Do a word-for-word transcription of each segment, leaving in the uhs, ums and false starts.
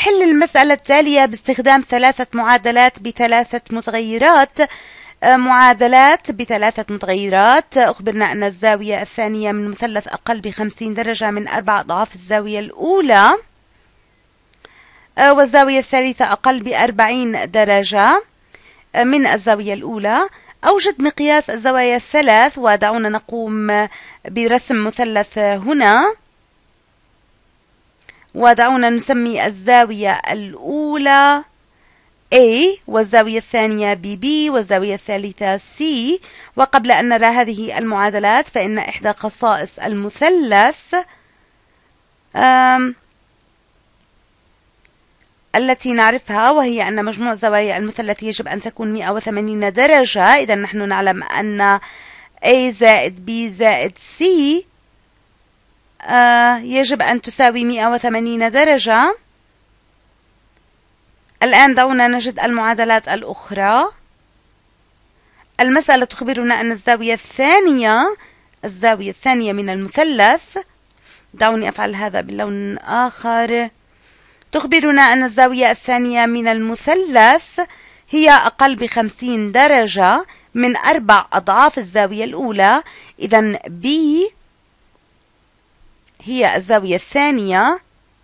حل المسألة التالية باستخدام ثلاثة معادلات بثلاثة متغيرات. معادلات بثلاثة متغيرات. أخبرنا أن الزاوية الثانية من مثلث أقل بخمسين درجة من أربع أضعاف الزاوية الأولى، والزاوية الثالثة أقل بأربعين درجة من الزاوية الأولى. أوجد مقياس الزوايا الثلاث، ودعونا نقوم برسم مثلث هنا، ودعونا نسمي الزاوية الأولى A والزاوية الثانية B B والزاوية الثالثة C. وقبل أن نرى هذه المعادلات فإن إحدى خصائص المثلث التي نعرفها وهي أن مجموع زوايا المثلث يجب أن تكون مئة وثمانين درجة. إذا نحن نعلم أن A زائد B زائد C يجب أن تساوي مئة وثمانين درجة. الآن دعونا نجد المعادلات الأخرى. المسألة تخبرنا أن الزاوية الثانية الزاوية الثانية من المثلث، دعوني أفعل هذا باللون آخر، تخبرنا أن الزاوية الثانية من المثلث هي أقل بخمسين درجة من أربع أضعاف الزاوية الأولى. إذن B هي الزاوية الثانية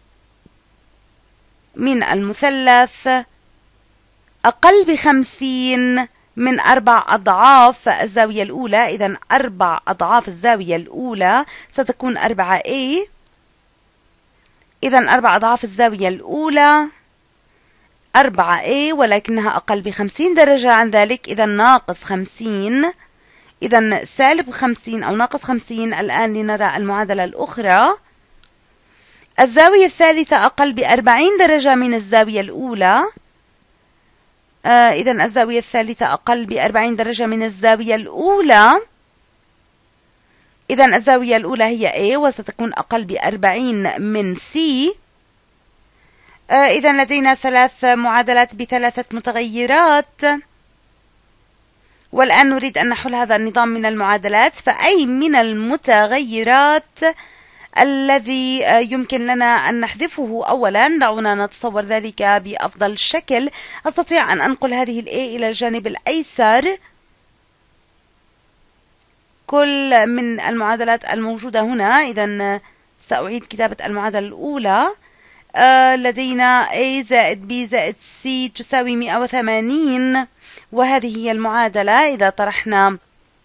من المثلث أقل بخمسين من أربع أضعاف الزاوية الأولى. إذن أربع أضعاف الزاوية الأولى ستكون أربعة A. إذن أربع أضعاف الزاوية الأولى أربعة A ولكنها أقل بخمسين درجة عن ذلك، إذن ناقص خمسين، إذن سالب خمسين أو ناقص خمسين. الآن لنرى المعادلة الأخرى. الزاوية الثالثة أقل بأربعين درجة من الزاوية الأولى. آه إذن الزاوية الثالثة أقل بأربعين درجة من الزاوية الأولى. إذن الزاوية الأولى هي A وستكون أقل بأربعين من C. آه إذن لدينا ثلاث معادلات بثلاثة متغيرات، والآن نريد أن نحل هذا النظام من المعادلات. فأي من المتغيرات الذي يمكن لنا أن نحذفه أولا؟ دعونا نتصور ذلك بأفضل شكل. أستطيع أن أنقل هذه ال A إلى الجانب الأيسر. كل من المعادلات الموجودة هنا، إذن سأعيد كتابة المعادلة الأولى. آه لدينا A زائد B زائد C تساوي مئة وثمانين، وهذه هي المعادلة. إذا طرحنا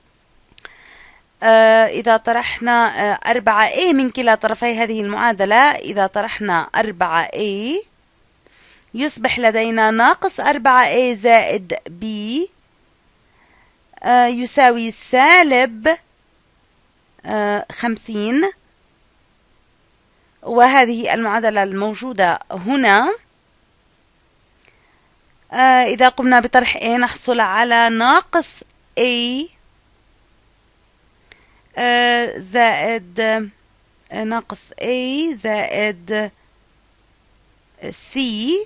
آه إذا طرحنا آه أربعة A من كلا طرفي هذه المعادلة، إذا طرحنا أربعة A يصبح لدينا ناقص أربعة A زائد B آه يساوي سالب آه خمسين، وهذه المعادلة الموجودة هنا. آه إذا قمنا بطرح A نحصل على ناقص A آه زائد آه ناقص A زائد C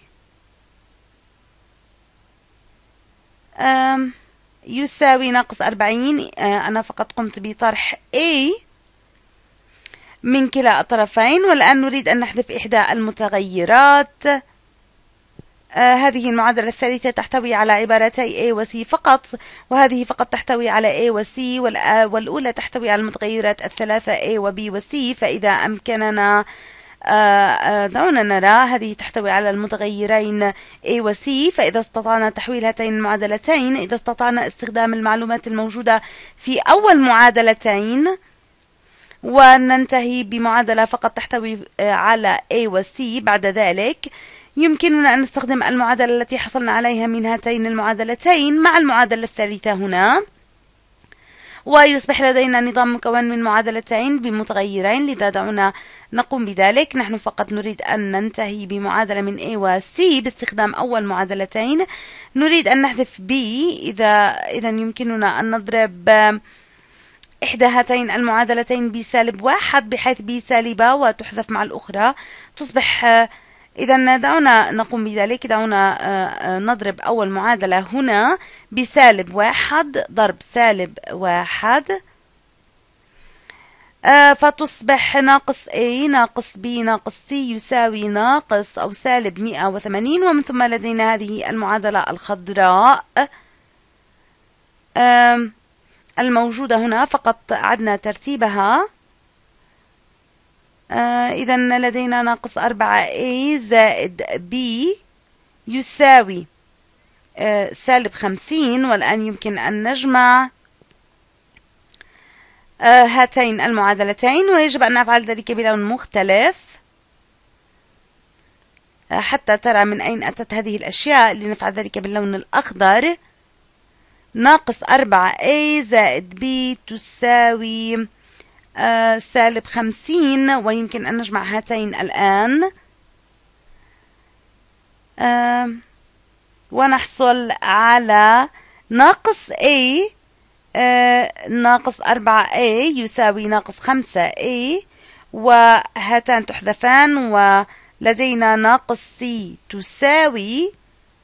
آه يساوي ناقص أربعين. آه أنا فقط قمت بطرح A من كلا الطرفين، والآن نريد أن نحذف إحدى المتغيرات. آه هذه المعادلة الثالثة تحتوي على عبارتي A و C فقط، وهذه فقط تحتوي على A و C، والأولى تحتوي على المتغيرات الثلاثة A و B و C. فإذا أمكننا آه دعونا نرى، هذه تحتوي على المتغيرين A و C. فإذا استطعنا تحويل هاتين المعادلتين، إذا استطعنا استخدام المعلومات الموجودة في أول معادلتين، وننتهي بمعادلة فقط تحتوي على A و C، بعد ذلك يمكننا أن نستخدم المعادلة التي حصلنا عليها من هاتين المعادلتين مع المعادلة الثالثة هنا، ويصبح لدينا نظام مكون من معادلتين بمتغيرين. لذا دعونا نقوم بذلك. نحن فقط نريد أن ننتهي بمعادلة من A و C باستخدام أول معادلتين. نريد أن نحذف B. إذا إذا يمكننا أن نضرب إحدى هاتين المعادلتين بسالب واحد، بحيث B سالبة وتحذف مع الأخرى تصبح. إذا دعونا نقوم بذلك. دعونا نضرب أول معادلة هنا بسالب واحد ضرب سالب واحد. آه فتصبح ناقص A ناقص B ناقص C يساوي ناقص أو سالب مئة وثمانين. ومن ثم لدينا هذه المعادلة الخضراء آه الموجودة هنا، فقط أعدنا ترتيبها. آه إذا لدينا ناقص أربعة A زائد B يساوي آه سالب خمسين. والآن يمكن أن نجمع آه هاتين المعادلتين، ويجب أن نفعل ذلك بلون مختلف آه حتى ترى من أين أتت هذه الأشياء. لنفعل ذلك باللون الأخضر. ناقص أربعة A زائد B تساوي آه سالب خمسين، ويمكن أن نجمع هاتين الآن آه ونحصل على ناقص A آه ناقص أربعة A يساوي ناقص خمسة A، وهاتان تحذفان، ولدينا ناقص C تساوي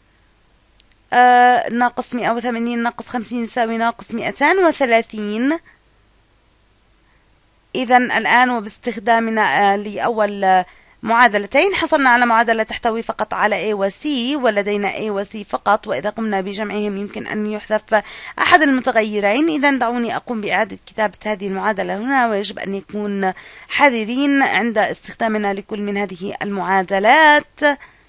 آه ناقص مئة وثمانين ناقص خمسين يساوي ناقص مئتان وثلاثين. إذا الآن وباستخدامنا آه لأول معادلتين حصلنا على معادلة تحتوي فقط على A و C، ولدينا A و C فقط، وإذا قمنا بجمعهم يمكن أن يحذف أحد المتغيرين. إذا دعوني أقوم بإعادة كتابة هذه المعادلة هنا، ويجب أن نكون حذرين عند استخدامنا لكل من هذه المعادلات.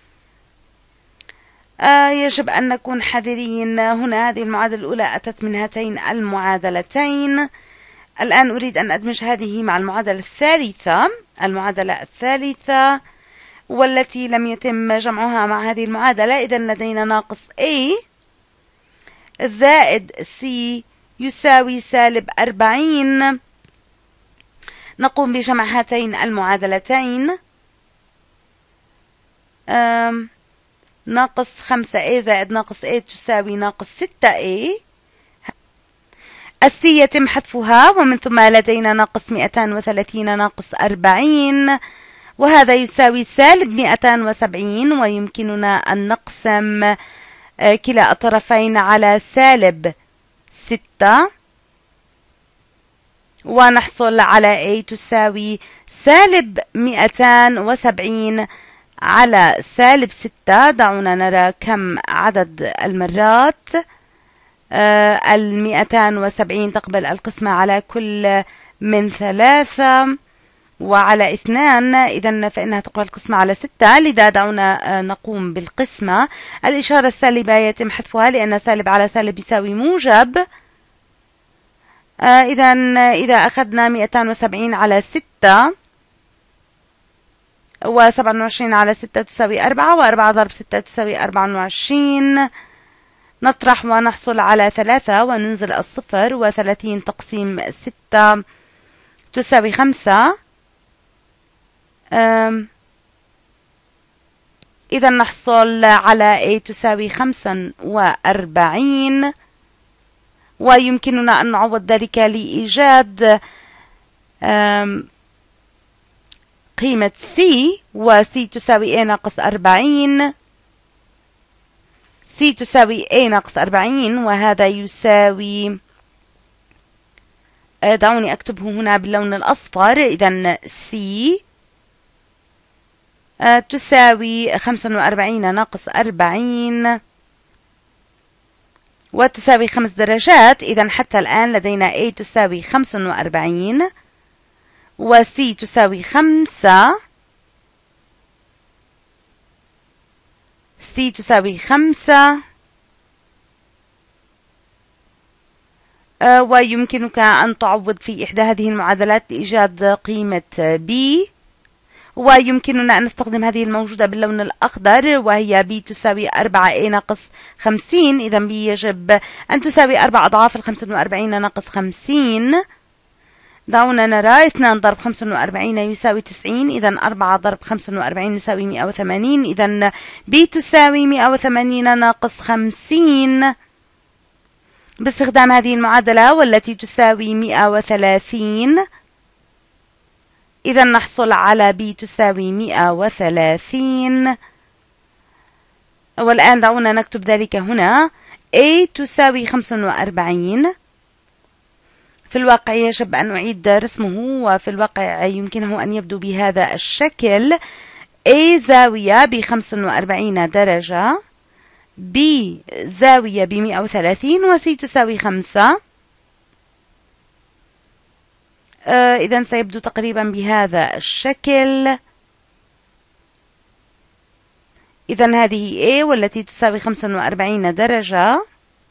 آه يجب أن نكون حذرين. هنا هذه المعادلة الأولى أتت من هاتين المعادلتين. الآن أريد أن أدمج هذه مع المعادلة الثالثة المعادلة الثالثة والتي لم يتم جمعها مع هذه المعادلة. إذا لدينا ناقص A زائد C يساوي سالب أربعين. نقوم بجمع هاتين المعادلتين. أم ناقص خمسة A زائد ناقص A تساوي ناقص ستة A. السي يتم حذفها، ومن ثم لدينا ناقص مئتان وثلاثين ناقص أربعين، وهذا يساوي سالب مئتان وسبعين. ويمكننا أن نقسم كلا الطرفين على سالب ستة، ونحصل على A تساوي سالب مئتان وسبعين على سالب ستة. دعونا نرى كم عدد المرات. آه المئتان وسبعين تقبل القسمة على كل من ثلاثة وعلى اثنان، إذا فإنها تقبل القسمة على ستة. لذا دعونا آه نقوم بالقسمة. الإشارة السالبة يتم حذفها لأن سالب على سالب يساوي موجب. آه إذا إذا أخذنا مئتان وسبعين على ستة وسبعة وعشرين على ستة تساوي أربعة، وأربعة ضرب ستة تساوي أربعة وعشرين. نطرح ونحصل على ثلاثة وننزل الصفر، وثلاثين تقسيم ستة تساوي خمسة. إذا نحصل على A تساوي خمسة وأربعين، ويمكننا أن نعوض ذلك لإيجاد قيمة C، و C تساوي A ناقص أربعين. C تساوي A ناقص أربعين، وهذا يساوي، دعوني أكتبه هنا باللون الأصفر. إذا C تساوي خمسة وأربعين ناقص أربعين، وتساوي خمس درجات. إذا حتى الآن لدينا A تساوي خمسة وأربعين، و C تساوي خمسة، C تساوي خمسة، ويمكنك أن تعوض في إحدى هذه المعادلات لإيجاد قيمة B. ويمكننا أن نستخدم هذه الموجودة باللون الأخضر، وهي B تساوي أربعة A ناقص خمسين. إذا B يجب أن تساوي أربع أضعاف الخمسة وأربعين ناقص خمسين. دعونا نرى. اثنان ضرب خمسة وأربعين يساوي تسعين، إذا أربعة ضرب خمسة وأربعين يساوي مئة وثمانين. إذا B تساوي مئة وثمانين ناقص خمسين باستخدام هذه المعادلة، والتي تساوي مئة وثلاثين. إذا نحصل على B تساوي مئة وثلاثين. والآن دعونا نكتب ذلك هنا. A تساوي خمسة وأربعين في الواقع يجب أن أعيد رسمه، وفي الواقع يمكنه أن يبدو بهذا الشكل: A زاوية بخمس وأربعين درجة، B زاوية بمئة وثلاثين، و C تساوي خمسة. آه إذن سيبدو تقريبا بهذا الشكل. إذن هذه A والتي تساوي خمسة وأربعين درجة،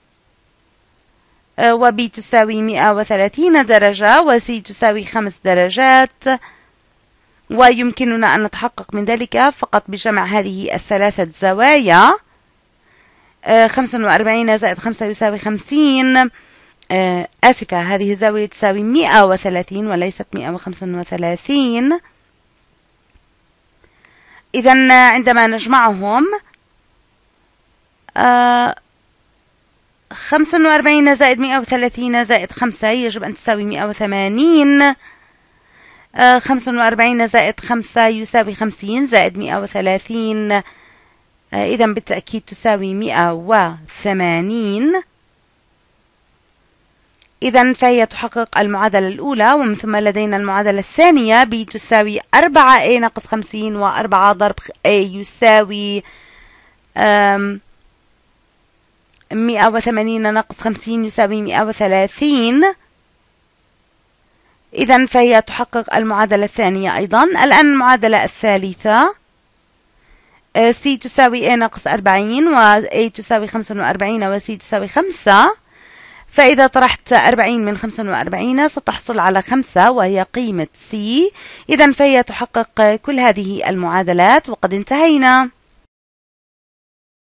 آه و B تساوي مئة وثلاثين درجة، و C تساوي خمس درجات. ويمكننا أن نتحقق من ذلك فقط بجمع هذه الثلاثة زوايا. آه خمسة وأربعين زائد خمسة يساوي خمسين. آه آسفة، هذه الزاوية تساوي مئة وثلاثين وليست مئة وخمسة وثلاثين. إذن عندما نجمعهم، آه خمسة وأربعين زائد مئة وثلاثين زائد خمسة يجب أن تساوي مئة وثمانين. آه خمسة وأربعين زائد خمسة يساوي خمسين، زائد مئة وثلاثين، آه إذن بالتأكيد تساوي مئة وثمانين. إذن فهي تحقق المعادلة الأولى. ومن ثم لدينا المعادلة الثانية: B تساوي أربعة A ناقص خمسين، وأربعة ضرب A يساوي مئة وثمانين ناقص خمسين يساوي مئة وثلاثين. إذن فهي تحقق المعادلة الثانية أيضا. الآن المعادلة الثالثة: C تساوي A ناقص أربعين، و A تساوي خمسة وأربعين، و C تساوي خمسة. فإذا طرحت أربعين من خمسة وأربعين ستحصل على خمسة، وهي قيمة C. إذن فهي تحقق كل هذه المعادلات. وقد انتهينا.